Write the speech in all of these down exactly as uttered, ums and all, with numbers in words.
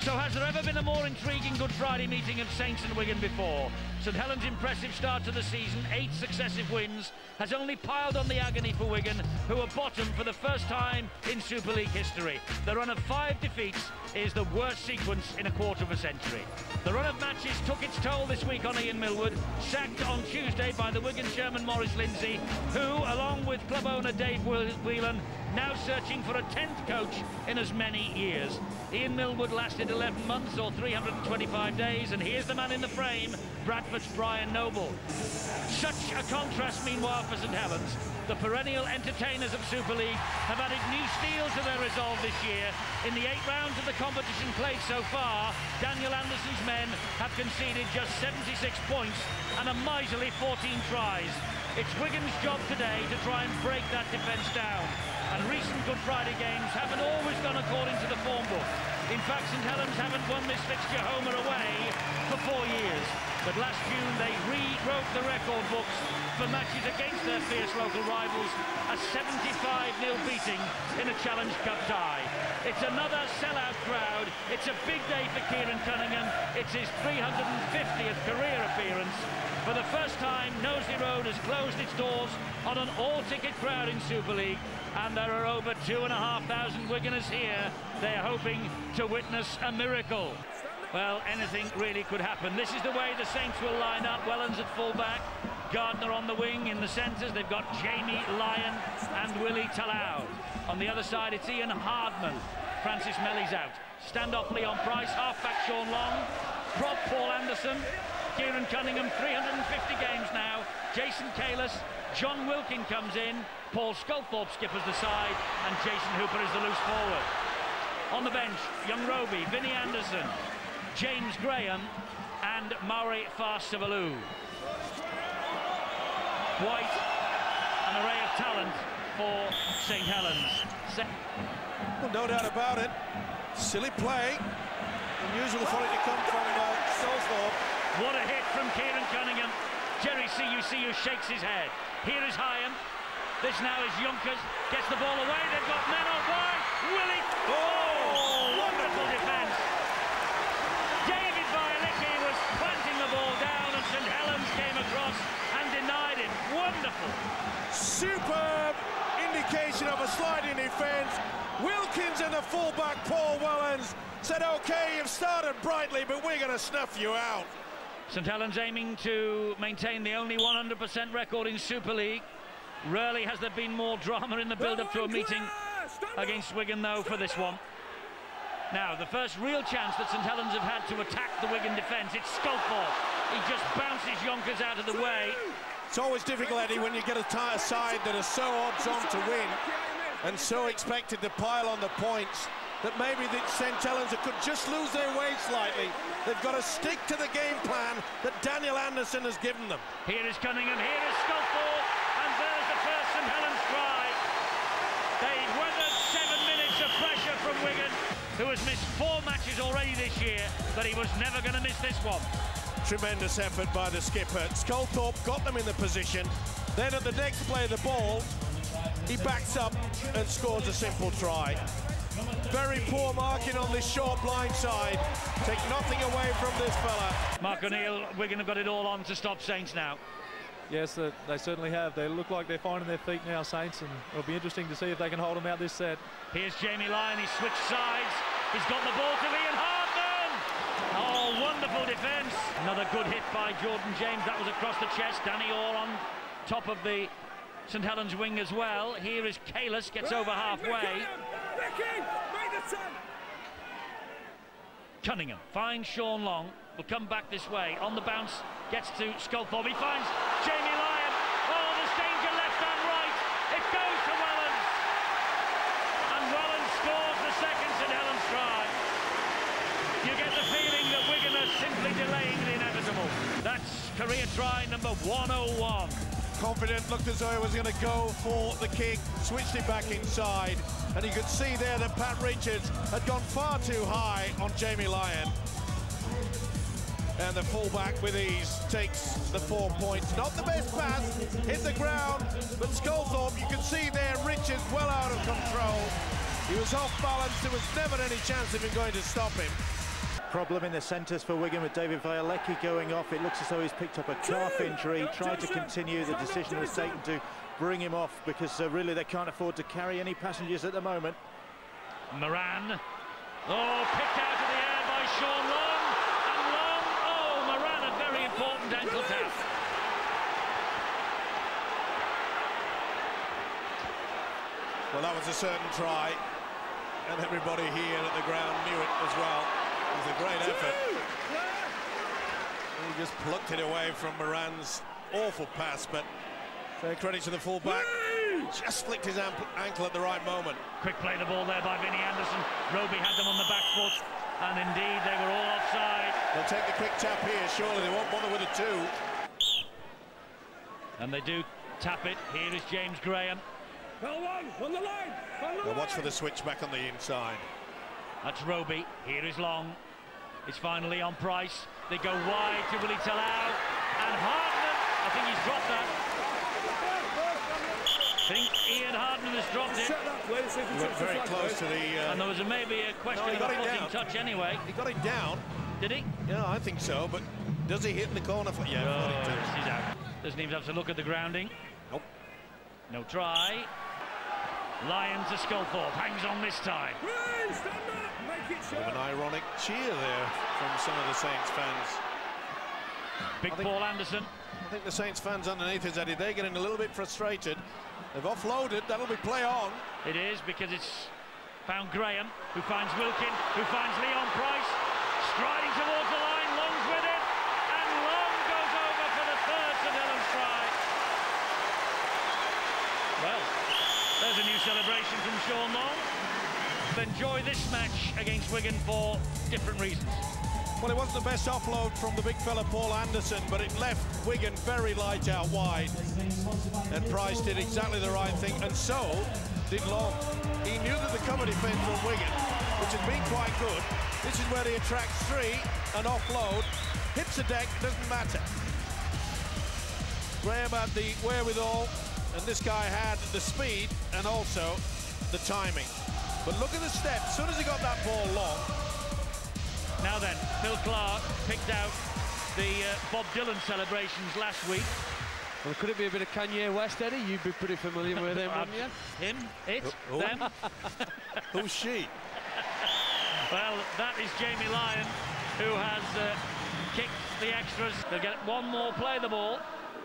So has there ever been a more intriguing Good Friday meeting of Saints and Wigan before? St Helens' impressive start to the season, eight successive wins, has only piled on the agony for Wigan, who are bottom for the first time in Super League history. The run of five defeats is the worst sequence in a quarter of a century. The run of matches took its toll this week on Ian Millward, sacked on Tuesday by the Wigan chairman Maurice Lindsay, who, along with club owner Dave Whelan, now searching for a tenth coach in as many years. Ian Millward lasted eleven months or three hundred twenty-five days, and here's the man in the frame, Bradford's Brian Noble. Such a contrast, meanwhile, for St Helens. The perennial entertainers of Super League have added new steel to their resolve this year. In the eight rounds of the competition played so far, Daniel Anderson's men have conceded just seventy-six points and a miserly fourteen tries. It's Wigan's job today to try and break that defence down. And recent Good Friday games haven't always gone according to the form book. In fact, St Helens haven't won this fixture home or away for four years. But last June they rewrote the record books for matches against their fierce local rivals, a seventy-five nil beating in a Challenge Cup tie. It's another sellout crowd. It's a big day for Kieran Cunningham. It's his three hundred fiftieth career appearance. For the first time, Knowsley Road has closed its doors on an all-ticket crowd in Super League, and there are over two and a half thousand Wiganers here. They're hoping to witness a miracle. Well, anything really could happen. This is the way the Saints will line up. Wellens at full-back, Gardner on the wing. In the centres, they've got Jamie Lyon and Willie Talau. On the other side, it's Ian Hardman. Francis Melly's out. Stand-off Leon Price, half-back Sean Long, prop Paul Anderson, Kieran Cunningham, three hundred fifty games now, Jason Kalis, John Wilkin comes in, Paul Sculthorpe skippers the side, and Jason Hooper is the loose forward. On the bench, Young Roby, Vinnie Anderson, James Graham, and Mauri Fa'asuvalu. Quite an array of talent for St Helens. Se well, no doubt about it. Silly play. Unusual for it to come from uh, Sculthorpe. What a hit from Kieran Cunningham. Jerry C U C U shakes his head. Here is Hyam. This now is Junkers. Gets the ball away. They've got men on wide. Willie. Oh, wonderful defence. David Bielicki was planting the ball down, and St Helens came across and denied it. Wonderful. Superb indication of a sliding defence. Wilkins and the fullback Paul Wellens said, OK, you've started brightly, but we're going to snuff you out. St Helens aiming to maintain the only one hundred percent record in Super League. Rarely has there been more drama in the build-up to a meeting against Wigan, though, for this one. Now, the first real chance that St Helens have had to attack the Wigan defence, it's Sculthorpe. He just bounces Yonkers out of the way. It's always difficult, Eddie, when you get a side that are so odds-on to win and so expected to pile on the points, that maybe the St Helens could just lose their way slightly. They've got to stick to the game plan that Daniel Anderson has given them. Here is Cunningham, here is Sculthorpe, and there's the first St Helens try. They've weathered seven minutes of pressure from Wigan, who has missed four matches already this year, but he was never going to miss this one. Tremendous effort by the skipper. Sculthorpe got them in the position. Then at the next play of the ball, he backs up and scores a simple try. Very poor marking on this short blind side. Take nothing away from this fella. Mark O'Neill, Wigan have got it all on to stop Saints now. Yes, uh, they certainly have. They look like they're finding their feet now, Saints, and it'll be interesting to see if they can hold them out this set. Here's Jamie Lyon, he's switched sides. He's got the ball to Ian Hardman. Oh, wonderful defence. Another good hit by Jordan James. That was across the chest. Danny Orr on top of the St Helens wing as well. Here is Kalis, gets over halfway. Cunningham finds Sean Long, will come back this way, on the bounce, gets to Sculthorpe, he finds Jamie Lyon. Oh, there's danger left and right. It goes to Wellens. And Wellens scores the second St Helens try. You get the feeling that Wigan are simply delaying the inevitable. That's career try number one oh one. Confident, looked as though he was going to go for the kick, switched it back inside, and you could see there that Pat Richards had gone far too high on Jamie Lyon. And the fullback with ease takes the four points. Not the best pass, hit the ground, but Sculthorpe, you can see there, Richards well out of control. He was off balance, there was never any chance of him going to stop him. problem in the centres for Wigan with David Vialecki going off. It looks as though he's picked up a calf injury. Tried to continue. The decision was taken to bring him off because uh, really they can't afford to carry any passengers at the moment. Moran. Oh, picked out of the air by Sean Long. And Long. Oh, Moran, a very important ankle tap. Well, that was a certain try, and everybody here at the ground knew it as well. It was a great effort. He just plucked it away from Moran's awful pass, but fair credit to the fullback. Just flicked his ankle at the right moment. Quick play the ball there by Vinnie Anderson. Roby had them on the back foot, and indeed they were all offside. They'll take the quick tap here, surely they won't bother with a two. And they do tap it. Here is James Graham. Well, one, on the line, on the They'll line. watch for the switch back on the inside. That's Roby. Here is Long. It's finally on Price. They go wide to Willie Talau. And Hardman, I think he's dropped that. I think Ian Hardman has dropped it. Set that, please. See if He he went touches the very flag, close please. to the... Uh, And there was a, maybe a question No, he of got a it footing down. touch anyway. he got it down. Did he? Yeah, I think so, but does he hit in the corner? For, yeah, Oh, thought he did. he's out. Doesn't even have to look at the grounding. Nope. No try. Lyons to Sculthorpe. Hangs on this time. Right, stand up, make it Bit of short. an ironic cheer there from some of the Saints fans. Big I think- Paul Anderson. I think the Saints fans underneath us, Eddie, they're getting a little bit frustrated. They've offloaded, that'll be play on. It is, because it's found Graham, who finds Wilkin, who finds Leon Price. Striding towards the line, Long's with it. And Long goes over for the third St Helens try. Well, there's a new celebration from Sean Long. Enjoy this match against Wigan for different reasons. Well, it wasn't the best offload from the big fella Paul Anderson, but it left Wigan very light out wide. And Price did exactly the right thing, and so did Long. He knew that the cover defence from Wigan, which has been quite good, this is where he attracts three and offload. Hits the deck, doesn't matter. Graham had the wherewithal, and this guy had the speed and also the timing. But look at the step. As soon as he got that ball long, Now then, Phil Clark picked out the uh, Bob Dylan celebrations last week. Well, could it be a bit of Kanye West, Eddie? You'd be pretty familiar with him, wouldn't you? Him, it, Who? them. who's she? Well, that is Jamie Lyon, who has uh, kicked the extras. They'll get one more play the ball.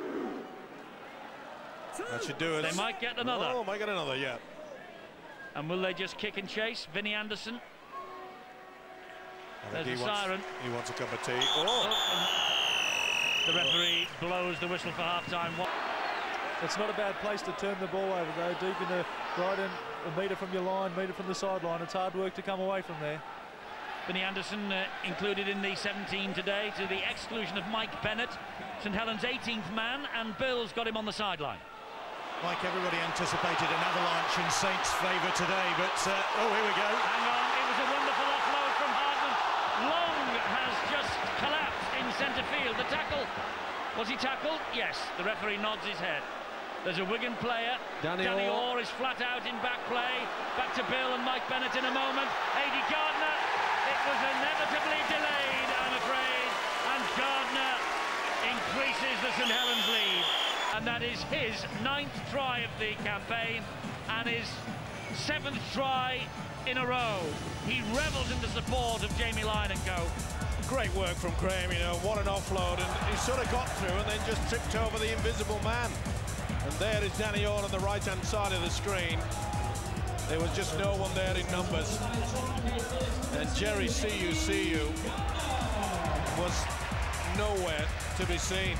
That should do it. They might get another. Oh, might get another, yeah. And will they just kick and chase? Vinnie Anderson. I think There's he a wants, siren. He wants a cup of tea. Oh, Oh, and the referee blows the whistle for half-time. It's not a bad place to turn the ball over, though. Deep in the right in a metre from your line, metre from the sideline. It's hard work to come away from there. Vinnie Anderson uh, included in the seventeen today, to the exclusion of Mike Bennett, St Helens' eighteenth man, and Bill's got him on the sideline. Like everybody anticipated, an avalanche in Saints' favour today, but uh, oh, here we go. Hang on, it was a wonderful offload from Hardman. Long has just collapsed in centre field. The tackle, was he tackled? Yes, the referee nods his head. There's a Wigan player. Danny Danny Orr. Orr is flat out in back play. Back to Bill and Mike Bennett in a moment. Aidy Gardner, it was inevitably delayed, I'm afraid. And Gardner increases the St Helens lead. And that is his ninth try of the campaign and his seventh try in a row. He revels in the support of Jamie Lyon and co. great work from Graham, you know, what an offload, and he sort of got through and then just tripped over the invisible man. And there is Danny Orr on the right-hand side of the screen. There was just no one there in numbers. And Jerry See You, See You was nowhere to be seen.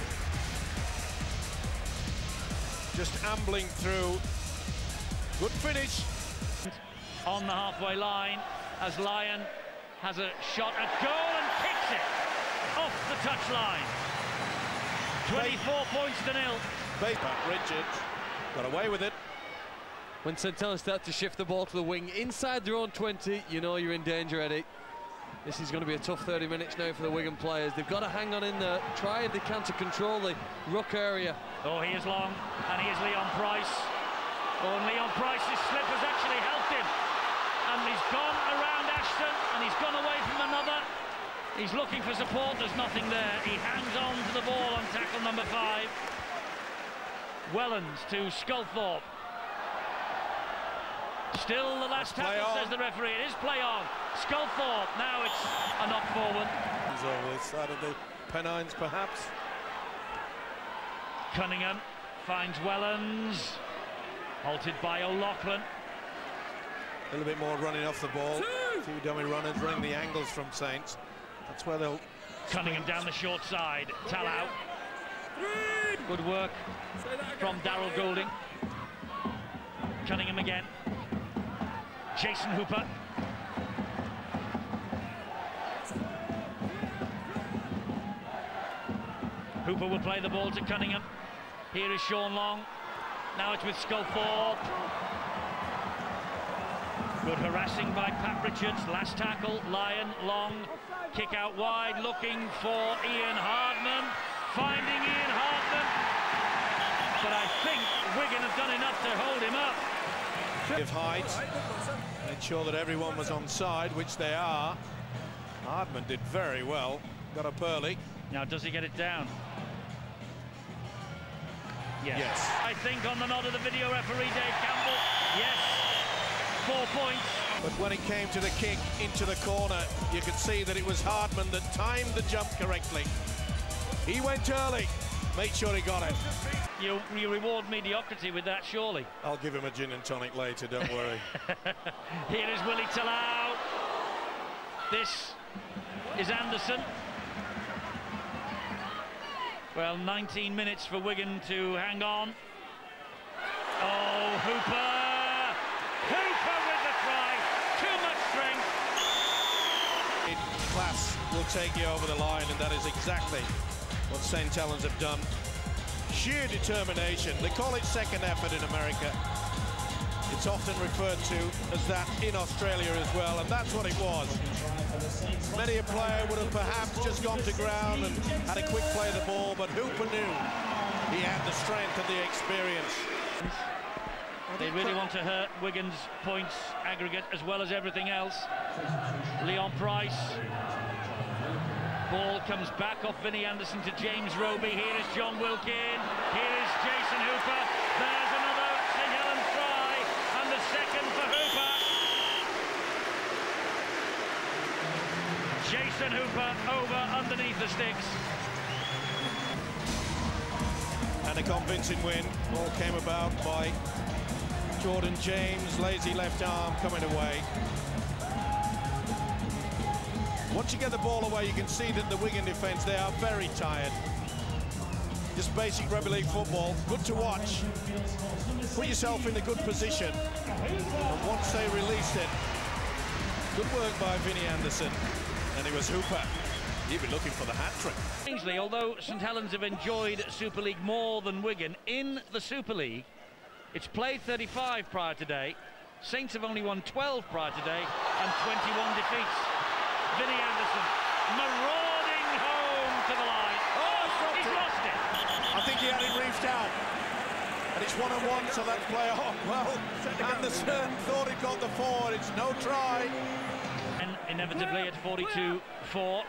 Just ambling through. Good finish. On the halfway line as Lyon has a shot at goal and kicks it off the touchline. twenty-four points to nil. Baker, Richards got away with it. When St Helens start to shift the ball to the wing inside their own twenty, you know you're in danger, Eddie. This is going to be a tough thirty minutes now for the Wigan players. They've got to hang on in there, try if they can to control the ruck area. Oh, he is Long, and he is Leon Price. Oh, and Leon Price's slip has actually helped him. And he's gone around Ashton, and he's gone away from another. He's looking for support, there's nothing there. He hangs on to the ball on tackle number five. Wellens to Sculthorpe. Still the last tackle, says the referee. It is play on. Sculthorpe, now it's a knock forward. He's over the side of the Pennines, perhaps. Cunningham finds Wellens. Halted by O'Loughlin. A little bit more running off the ball. A few dummy runners running the angles from Saints. That's where they'll... Cunningham down the short side. Talau. Good work from Daryl Goulding. Cunningham again. Jason Hooper. Hooper will play the ball to Cunningham. Here is Sean Long. Now it's with Sculthorpe. Good harassing by Pat Richards. Last tackle, Lyon, Long. Kick out wide, looking for Ian Hardman. Finding Ian Hardman. But I think Wigan have done enough to hold him up. Give height. Ensure that everyone was on side, which they are. Hardman did very well. Got up early. Now, does he get it down? Yes. Yes. I think on the nod of the video referee, Dave Campbell, yes. Four points. But when it came to the kick into the corner, you could see that it was Hardman that timed the jump correctly. He went early, made sure he got it. You, you reward mediocrity with that, surely. I'll give him a gin and tonic later, don't worry. Here is Willie Talau. This is Anderson. Well, nineteen minutes for Wigan to hang on. Oh, Hooper! Hooper with the try. Too much strength. Class will take you over the line, and that is exactly what Saint Helens have done. Sheer determination. They call it second effort in America. It's often referred to as that in Australia as well, and that's what it was. Many a player would have perhaps just gone to ground and had a quick play of the ball, but Hooper knew he had the strength and the experience. They really want to hurt Wigan's points aggregate as well as everything else. Leon Price. Ball comes back off Vinnie Anderson to James Roby. Here is John Wilkin. Here is Jason Hooper. There's another Saint Helens try, and the second for Hooper. Jason Hooper over underneath the sticks. And a convincing win. All came about by Jordan James, lazy left arm coming away. Once you get the ball away, you can see that the Wigan defence, they are very tired. Just basic rugby league football, good to watch. Put yourself in a good position. And once they released it, good work by Vinnie Anderson. And it was Hooper. He'd be looking for the hat-trick. Strangely, although Saint Helens have enjoyed Super League more than Wigan, in the Super League, it's played thirty-five prior today. Saints have only won twelve prior today and twenty-one defeats. Vinnie Anderson marauding home to the line. Oh, he's lost it. I think he had it reached out. And it's one-on-one, so that's play on. Well, Anderson thought he got the four. It's no try. And inevitably at forty-two four.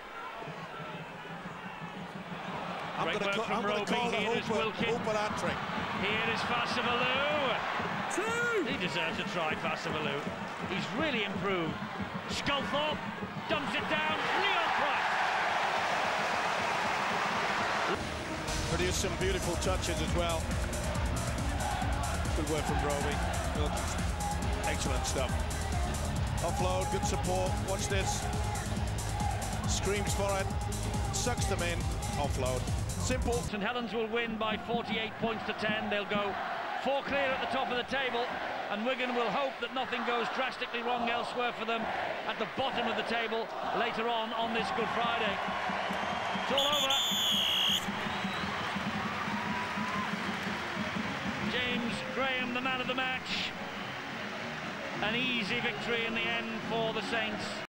I'm going to call, Roby. call the Here is Hooper, Wilkin. Hooper hat-trick. Here is Fasivalou. He deserves a try, Fasivalou. He's really improved. Sculthorpe dumps it down. Leon Price. Produced some beautiful touches as well. Good work from Roby. Excellent stuff. Offload, good support. Watch this. Screams for it. Sucks them in. Offload. Simple. Saint Helens will win by forty-eight points to ten. They'll go four clear at the top of the table, and Wigan will hope that nothing goes drastically wrong elsewhere for them at the bottom of the table later on on this Good Friday. It's all over. James Graham, the man of the match. An easy victory in the end for the Saints.